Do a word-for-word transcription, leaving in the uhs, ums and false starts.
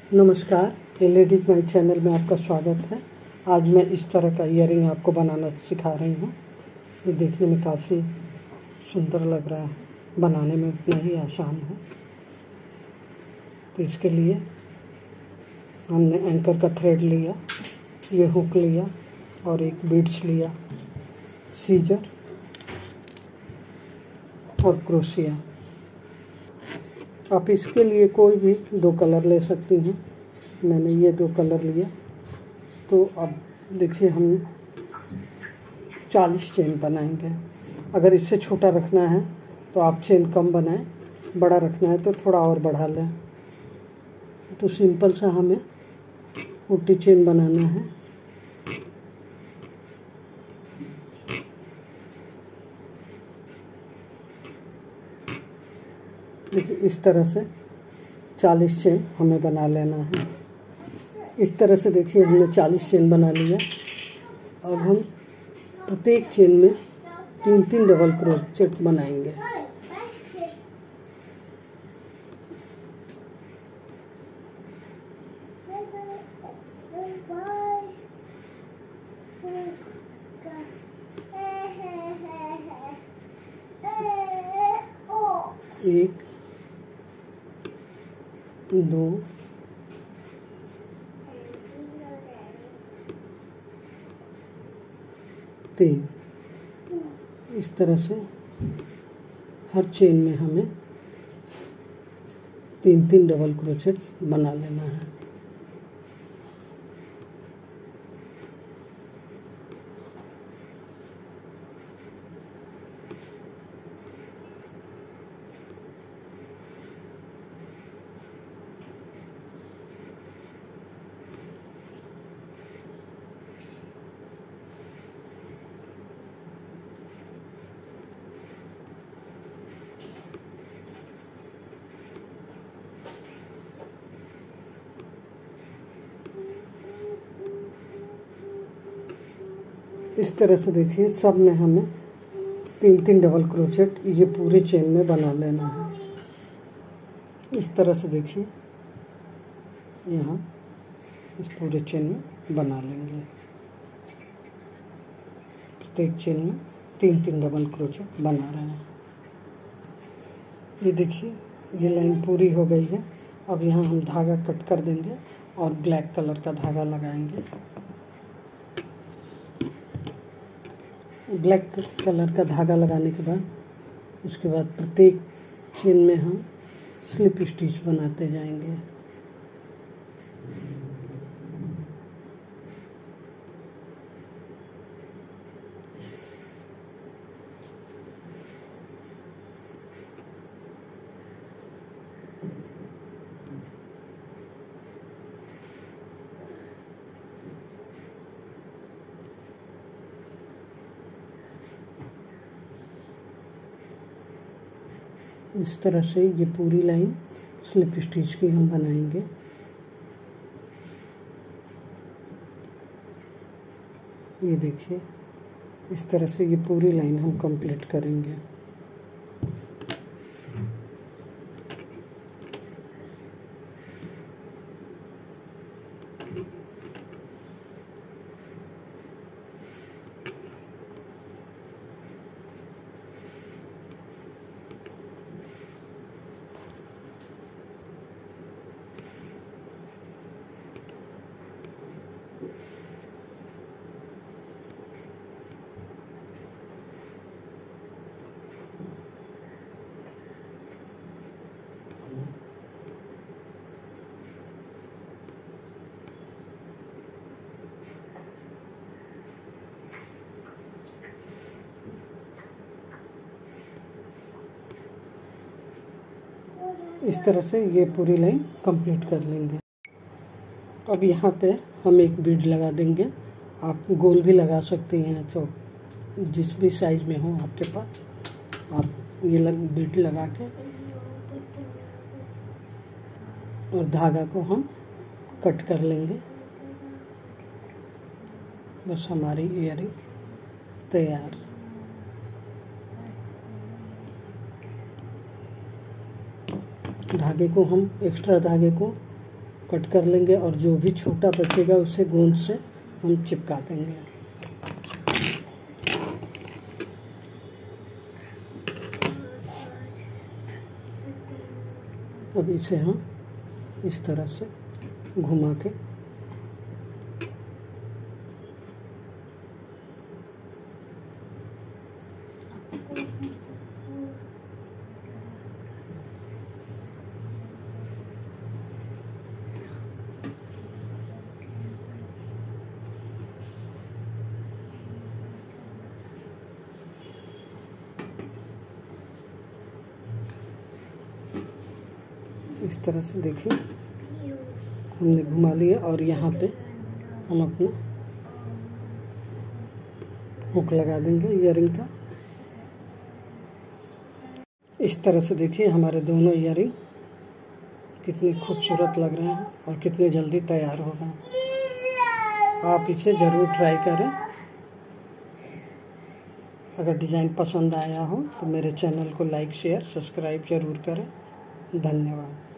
नमस्कार, ये ladies my channel में आपका स्वागत है। आज मैं इस तरह का ईयरिंग आपको बनाना सिखा रही हूँ। ये देखने में काफ़ी सुंदर लग रहा है, बनाने में उतना ही आसान है। तो इसके लिए हमने एंकर का थ्रेड लिया, ये हुक लिया और एक बीड्स लिया, सीजर और क्रोशिया। आप इसके लिए कोई भी दो कलर ले सकती हैं। मैंने ये दो कलर लिया। तो अब देखिए हम चालीस चेन बनाएंगे। अगर इससे छोटा रखना है तो आप चेन कम बनाएं, बड़ा रखना है तो थोड़ा और बढ़ा लें। तो सिंपल सा हमें फोर्टी चेन बनाना है। देखिए इस तरह से चालीस चेन हमें बना लेना है। इस तरह से देखिए हमने चालीस चेन बना लिया। अब हम प्रत्येक चेन में तीन तीन डबल क्रोचेट बनाएंगे। एक, दो, तीन। इस तरह से हर चेन में हमें तीन तीन डबल क्रोचेट बना लेना है। इस तरह से देखिए सब में हमें तीन तीन डबल क्रोचेट ये पूरी चेन में बना लेना है। इस तरह से देखिए यहाँ इस पूरे चेन में बना लेंगे। प्रत्येक चेन में तीन तीन डबल क्रोचेट बना रहे हैं। ये देखिए ये लाइन पूरी हो गई है। अब यहाँ हम धागा कट कर देंगे और ब्लैक कलर का धागा लगाएंगे। ब्लैक कलर का धागा लगाने के बाद उसके बाद प्रत्येक चेन में हम स्लिप स्टिच बनाते जाएंगे। इस तरह से ये पूरी लाइन स्लिप स्टिच की हम बनाएंगे। ये देखिए इस तरह से ये पूरी लाइन हम कंप्लीट करेंगे। इस तरह से ये पूरी लाइन कंप्लीट कर लेंगे। अब यहाँ पे हम एक बीड लगा देंगे। आप गोल भी लगा सकते हैं, तो जिस भी साइज में हो आपके पास आप ये लग, बीड लगा के और धागा को हम कट कर लेंगे। बस हमारी ईयरिंग तैयार। धागे को हम एक्स्ट्रा धागे को कट कर लेंगे और जो भी छोटा बचेगा उसे गोंद से हम चिपका देंगे। अब इसे हम इस तरह से घुमा के इस तरह से देखिए हमने घुमा लिया और यहाँ पे हम अपना हुक लगा देंगे ईयरिंग का। इस तरह से देखिए हमारे दोनों ईयरिंग कितने खूबसूरत लग रहे हैं और कितने जल्दी तैयार हो गए। आप इसे ज़रूर ट्राई करें। अगर डिज़ाइन पसंद आया हो तो मेरे चैनल को लाइक शेयर सब्सक्राइब ज़रूर करें। धन्यवाद।